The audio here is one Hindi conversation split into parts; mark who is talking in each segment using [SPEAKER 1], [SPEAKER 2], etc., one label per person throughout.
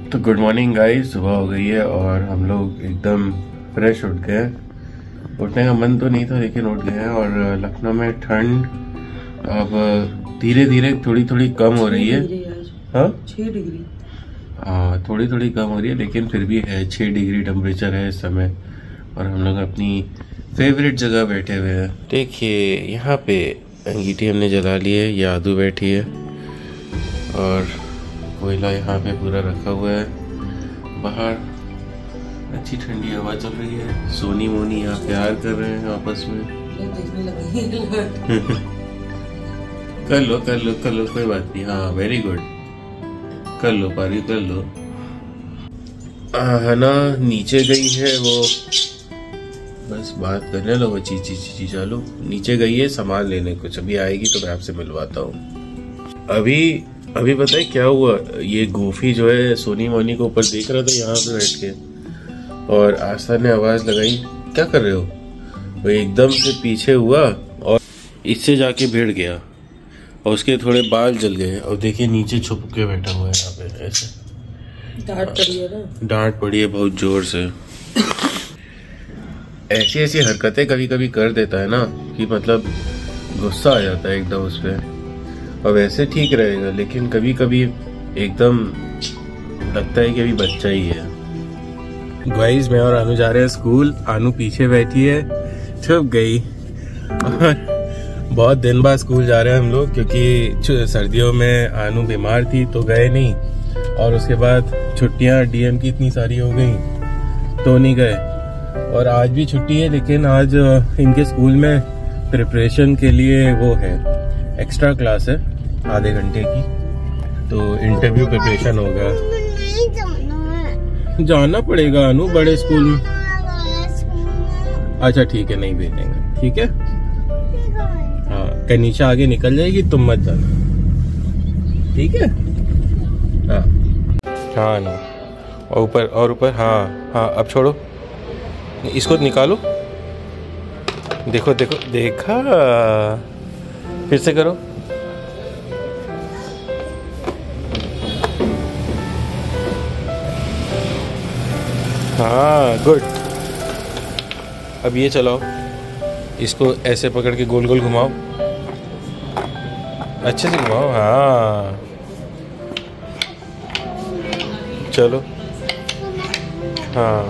[SPEAKER 1] तो गुड मॉर्निंग गाइस, सुबह हो गई है और हम लोग एकदम फ्रेश उठ गए। उठने का मन तो नहीं था लेकिन उठ गए हैं। और लखनऊ में ठंड अब धीरे धीरे थोड़ी थोड़ी कम हो रही है। हाँ
[SPEAKER 2] 6 डिग्री।
[SPEAKER 1] हाँ थोड़ी थोड़ी कम हो रही है लेकिन फिर भी है 6 डिग्री टेम्परेचर है इस समय। और हम लोग अपनी फेवरेट जगह बैठे हुए हैं। देखिए यहाँ पे अंगीठी हमने जला ली है, ये आदू बैठी है और कोयला यहाँ पे पूरा रखा हुआ है। बाहर अच्छी ठंडी हवा चल रही है। सोनी मोनी यहाँ प्यार कर रहे हैं आपस में। कर लो कर लो कर लो, कोई बात नहीं। हाँ वेरी गुड, कर लो पारी कर लो। है ना, नीचे गई है वो, बस बात करने लो। वो चीची चालू नीचे गई है सामान लेने, कुछ अभी आएगी तो मैं आपसे मिलवाता हूँ। अभी पता है क्या हुआ, ये गोफी जो है सोनी मोनी को ऊपर देख रहा था यहाँ पे बैठ के, और आस्था ने आवाज लगाई क्या कर रहे हो। वो एकदम से पीछे हुआ और इससे जाके भिड़ गया और उसके थोड़े बाल जल गए। और देखिए नीचे छुप के बैठा हुआ है यहाँ पे, ऐसे
[SPEAKER 2] डांट पड़ी है ना। डांट
[SPEAKER 1] पड़ी है बहुत जोर से। ऐसी ऐसी हरकतें कभी कभी कर देता है ना कि मतलब गुस्सा आ जाता है एकदम उस पर। और वैसे ठीक रहेगा लेकिन कभी कभी एकदम लगता है कि अभी बच्चा ही है। गाइस मैं और अनु जा रहे हैं स्कूल। अनु पीछे बैठी है, छुप गई। और बहुत दिन बाद स्कूल जा रहे हैं हम लोग क्योंकि सर्दियों में अनु बीमार थी तो गए नहीं, और उसके बाद छुट्टियां डीएम की इतनी सारी हो गई तो नहीं गए। और आज भी छुट्टी है लेकिन आज इनके स्कूल में प्रिपरेशन के लिए वो है, एक्स्ट्रा क्लास है आधे घंटे की, तो इंटरव्यू प्रिपरेशन होगा। जाना पड़ेगा अनु बड़े स्कूल में। अच्छा ठीक है, नहीं भेजेंगे, ठीक है। हाँ कहीं नीचे आगे निकल जाएगी, तुम मत जाना, ठीक है। हाँ हाँ अनु, और ऊपर और ऊपर। हाँ हाँ अब छोड़ो, इसको निकालो। देखो देखो देखा, फिर से करो। हाँ गुड। अब ये चलाओ, इसको ऐसे पकड़ के गोल गोल घुमाओ, अच्छे से घुमाओ। हाँ चलो। हाँ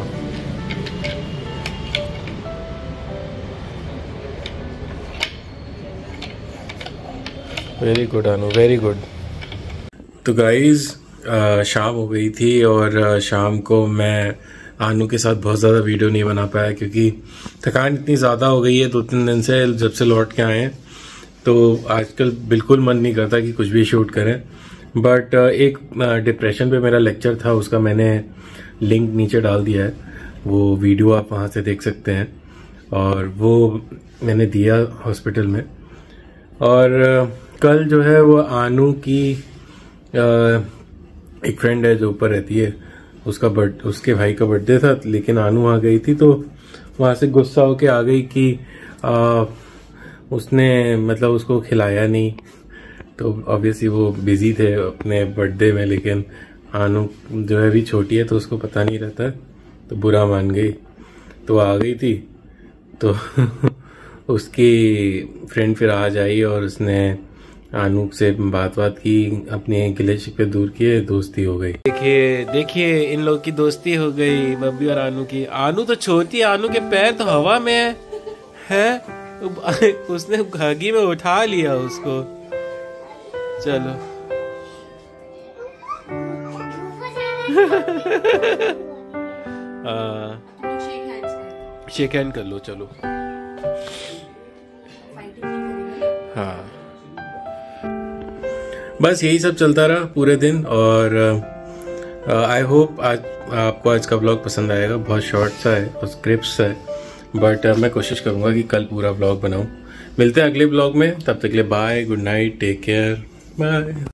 [SPEAKER 1] very good Anu, very good. तो गाइज शाम हो गई थी और शाम को मैं अनु के साथ बहुत ज़्यादा वीडियो नहीं बना पाया क्योंकि थकान इतनी ज़्यादा हो गई है 2-3 दिन से, जब से लौट के आए हैं। तो आजकल बिल्कुल मन नहीं करता कि कुछ भी शूट करें। बट एक डिप्रेशन पे मेरा लेक्चर था, उसका मैंने लिंक नीचे डाल दिया है, वो वीडियो आप वहाँ से देख सकते हैं। और वो मैंने दिया हॉस्पिटल में। और कल जो है वो अनु की एक फ्रेंड है जो ऊपर रहती है, उसके भाई का बर्थडे था लेकिन अनु आ गई थी, तो वहाँ से गुस्सा होके आ गई कि उसने मतलब उसको खिलाया नहीं। तो ऑब्वियसली वो बिजी थे अपने बर्थडे में, लेकिन अनु जो है अभी छोटी है तो उसको पता नहीं रहता, तो बुरा मान गई तो आ गई थी। तो उसकी फ्रेंड फिर आज आई और उसने अनु से बात की, अपने गिले शिकवे दूर किए, दोस्ती हो गई। देखिए इन लोग की दोस्ती हो गई, बब्बी और अनु की। अनु तो छोटी है, अनु के पैर तो हवा में है। उसने घगी में उठा लिया उसको। चलो शेक हैंड कर लो, चलो। हाँ बस यही सब चलता रहा पूरे दिन। और आई होप आज आपको आज का ब्लॉग पसंद आएगा। बहुत शॉर्ट सा है और स्क्रिप्ट है, बट मैं कोशिश करूँगा कि कल पूरा ब्लॉग बनाऊँ। मिलते हैं अगले ब्लॉग में, तब तक के लिए bye, good night, take care, bye.